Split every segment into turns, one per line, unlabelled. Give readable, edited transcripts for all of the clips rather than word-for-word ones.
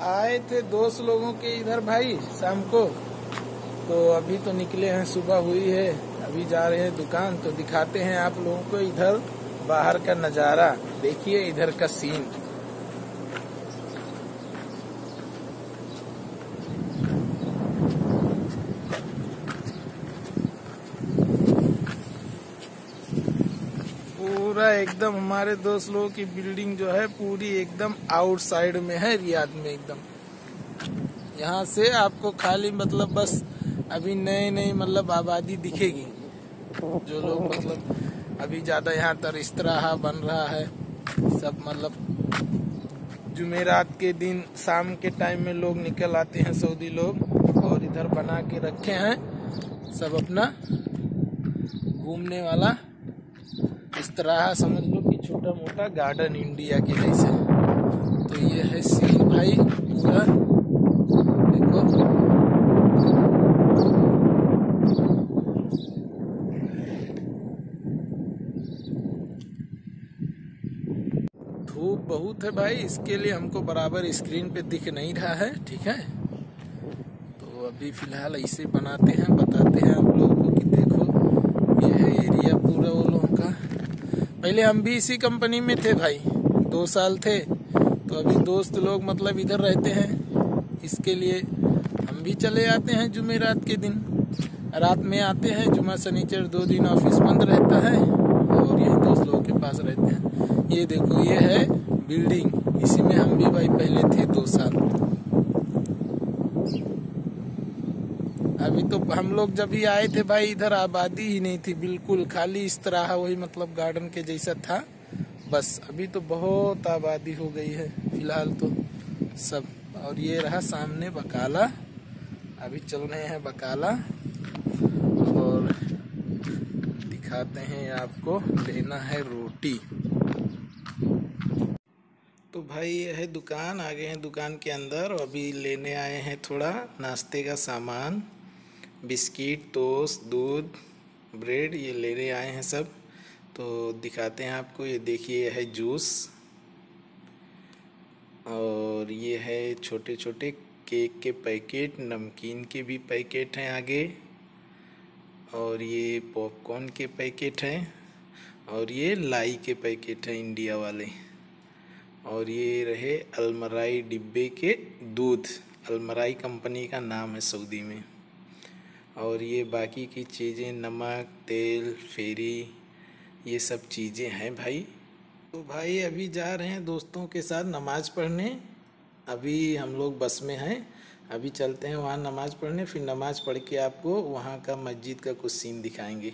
आए थे दोस्त लोगों के इधर भाई शाम को, तो अभी तो निकले हैं, सुबह हुई है, अभी जा रहे हैं दुकान। तो दिखाते हैं आप लोगों को इधर बाहर का नजारा, देखिए इधर का सीन। पूरा एकदम हमारे दोस्त लोगों की बिल्डिंग जो है पूरी एकदम आउटसाइड में है, रियाद में एकदम। यहाँ से आपको खाली मतलब बस अभी नई मतलब आबादी दिखेगी। जो लोग मतलब अभी ज्यादा यहाँ तर इस तरह बन रहा है सब, मतलब जुमेरात के दिन शाम के टाइम में लोग निकल आते हैं सऊदी लोग, और इधर बना के रखे हैं सब अपना घूमने वाला। इस तरह समझ लो कि छोटा मोटा गार्डन इंडिया के जैसे। तो ये है सीन भाई पूरा, देखो धूप बहुत है भाई, इसके लिए हमको बराबर स्क्रीन पे दिख नहीं रहा है, ठीक है। तो अभी फिलहाल ऐसे बनाते हैं, बताते हैं आप लोगों को कि देखो ये है एरिया पूरा वो लोगों का। पहले हम भी इसी कंपनी में थे भाई, 2 साल थे। तो अभी दोस्त लोग मतलब इधर रहते हैं, इसके लिए हम भी चले आते हैं जुमेरात के दिन, रात में आते हैं। जुमा शनिचर 2 दिन ऑफिस बंद रहता है और यही दोस्त लोगों के पास रहते हैं। ये देखो ये है बिल्डिंग, इसी में हम भी भाई पहले थे 2 साल। अभी तो हम लोग जब भी आए थे भाई इधर आबादी ही नहीं थी, बिल्कुल खाली इस तरह वही मतलब गार्डन के जैसा था बस। अभी तो बहुत आबादी हो गई है फिलहाल तो सब। और ये रहा सामने बकाला, अभी चल रहे हैं बकाला और दिखाते हैं आपको। लेना है रोटी। तो भाई ये है दुकान, आगे हैं दुकान के अंदर। अभी लेने आए हैं थोड़ा नाश्ते का सामान, बिस्किट, टोस्ट, दूध, ब्रेड, ये लेने आए हैं सब। तो दिखाते हैं आपको। ये देखिए है जूस, और ये है छोटे छोटे केक के पैकेट, नमकीन के भी पैकेट हैं आगे, और ये पॉपकॉर्न के पैकेट हैं, और ये लाई के पैकेट हैं इंडिया वाले। और ये रहे अलमराई डिब्बे के दूध, अलमराई कंपनी का नाम है सऊदी में। और ये बाकी की चीज़ें नमक, तेल, फेरी, ये सब चीज़ें हैं भाई। तो भाई अभी जा रहे हैं दोस्तों के साथ नमाज पढ़ने। अभी हम लोग बस में हैं, अभी चलते हैं वहाँ नमाज पढ़ने, फिर नमाज पढ़ के आपको वहाँ का मस्जिद का कुछ सीन दिखाएंगे।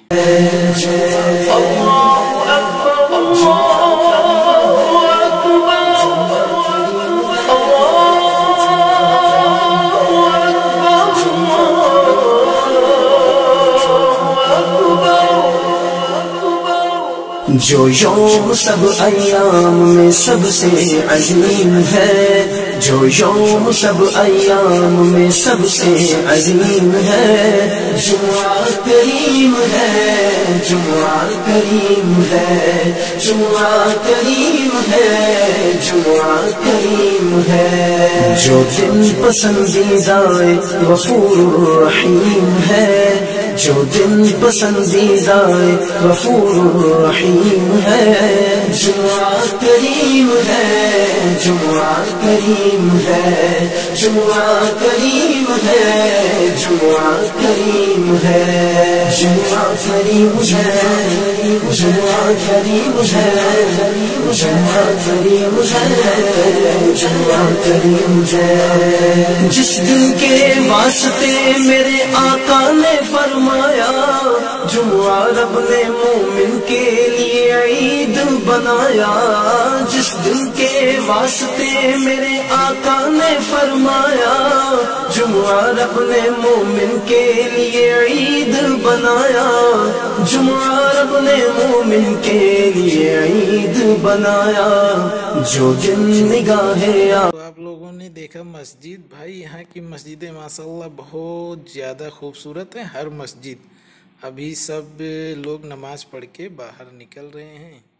जो यौम सब अय्याम में सबसे अजीम है, जो यौम सब अय्याम में सबसे अजीम है, जुमा करीम है, जुमा करीम है, जुमा करीम है, जुमा करीम है। जो दिन पसंदीदा गफूर रहीम है, जो दिन पसंदीदा गफूर रहीम है, जुमा करीम है, जुमा करीम है, जुमा करीम है, जुमा करीम है, जुमा करीम है, जुमा करीम है, जुमा करीम है, जुमा करीम है। जिस दिन के वास्ते मेरे आका ने फरमाया, जुमा रब ने मोमिन के लिए ईद बनाया। जिस दिन के वास्ते मेरे आका ने फरमाया, जुमा रब ने मोमिन के लिए ईद बनाया, जुमा रब ने मोमिन के लिए ईद बनाया। जो दिन निगाहे
तो आप लोगों ने देखा मस्जिद भाई, यहाँ की मस्जिदें माशाल्लाह बहुत ज़्यादा खूबसूरत है हर मस्जिद। अभी सब लोग नमाज पढ़ के बाहर निकल रहे हैं।